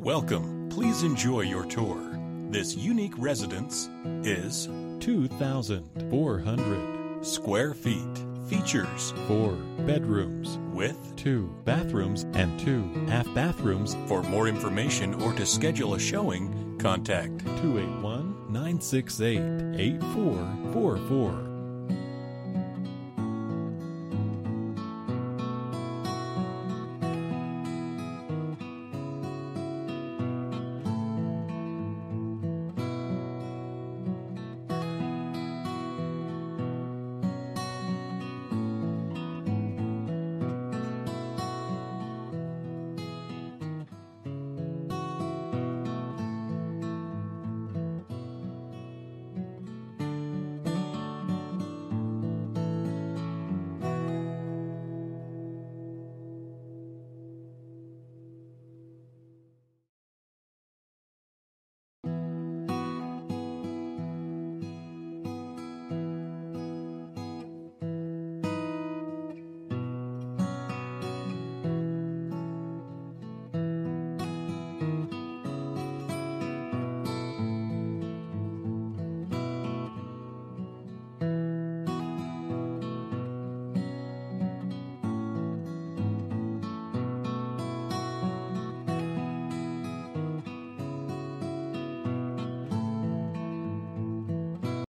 Welcome. Please enjoy your tour. This unique residence is 2,400 square feet. Features 4 bedrooms with 2 bathrooms and 2 half bathrooms. For more information or to schedule a showing, contact 281-968-8444.